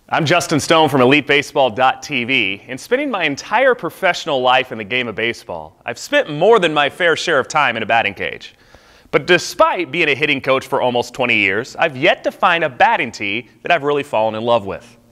I'm Justin Stone from EliteBaseball.tv, and spending my entire professional life in the game of baseball, I've spent more than my fair share of time in a batting cage. But despite being a hitting coach for almost 20 years, I've yet to find a batting tee that I've really fallen in love with.